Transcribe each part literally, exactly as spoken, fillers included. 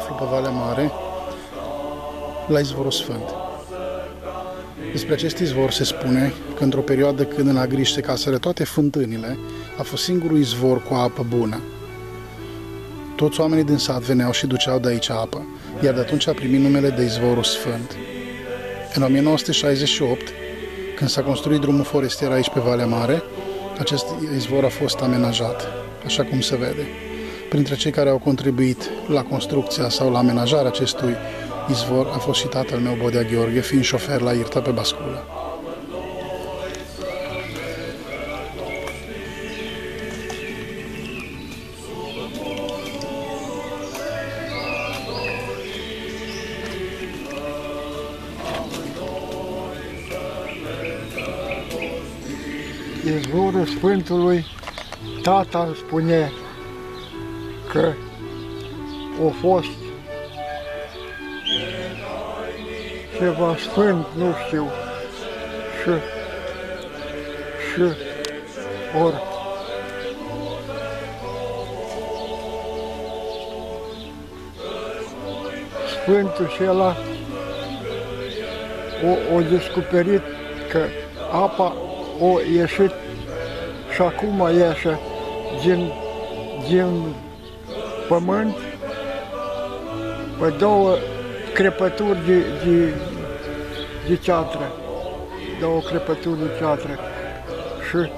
aflu pe Valea Mare, la Izvorul Sfânt. Despre acest izvor se spune că într-o perioadă când în Agriș se caseră toate fântânile, a fost singurul izvor cu apă bună. Toți oamenii din sat veneau și duceau de aici apă, iar de atunci a primit numele de Izvorul Sfânt. În o mie nouă sute șaizeci și opt, când s-a construit drumul forestier aici pe Valea Mare, acest izvor a fost amenajat, așa cum se vede. Printre cei care au contribuit la construcția sau la amenajarea acestui izvor a fost și tatăl meu, Bodea Gheorghe, fiind șofer la Irta pe basculă. Izvorul Sfântului, tata îmi spune că a fost ceva sfânt, nu știu, și, și ori Sfântul și ăla o, o descoperit că apa o ieșit și acum ieșe din, din pământ pe două crepături de, de, de ceatră, două crepături de ceatră. Și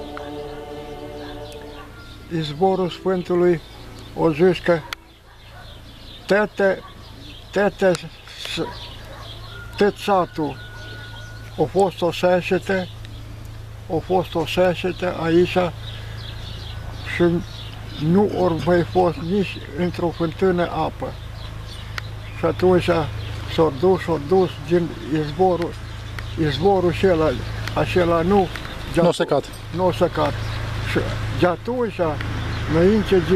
izvorul Sfântului o zis că tete, tete, tot satul a fost o seșetă, a fost o seșetă aici și nu ori mai fost nici într-o fântână apă. Și atunci s-au dus, s-au dus din izvorul, izvorul acela, acela nu... Nu a secat. Nu a secat. Și de atunci, înainte de,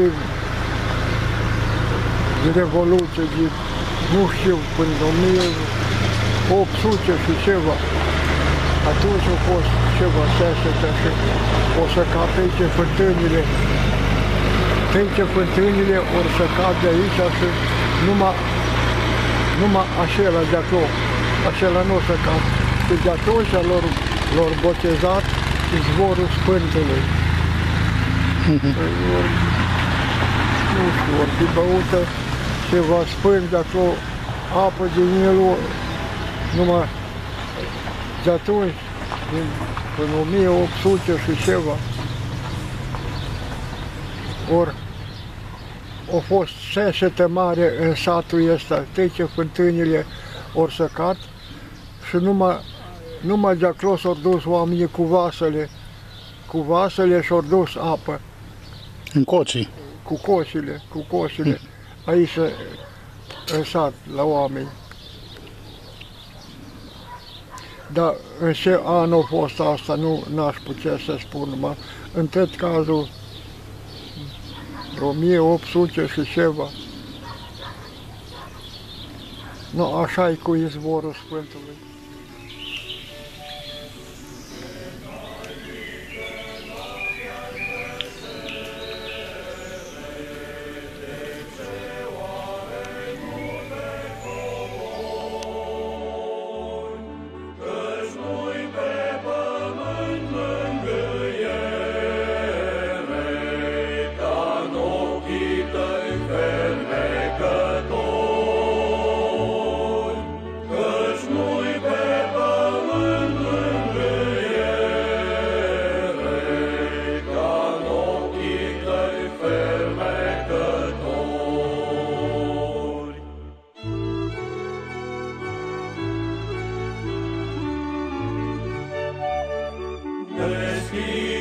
de Revoluție, de, nu știu, până în o mie opt sute și ceva, atunci a fost ceva seșetă și o secat aici fântânile. Aici fântânile ori secat de aici și numai Numai acela de acolo, acela nu s-a secat. Și de atunci lor, lor botezat izvorul Sfântului. Or, nu știu, ori fi băută ceva sfânt de acolo, apă din el, numai de atunci, din, în o mie opt sute și ceva, ori a fost seșetă mare în satul ăsta, trece fântânile ori săcat și numai, numai de acolo s-au dus oamenii cu vasele, cu vasele și-au dus apă. În cocii? Cu cocile, cu cocile, aici în sat, la oameni. Dar în ce an a fost asta, nu n-aș putea să spun, mă. În tot cazul, o mie opt sute și ceva. Nu, așa e cu izvorul Sfântului. Deschid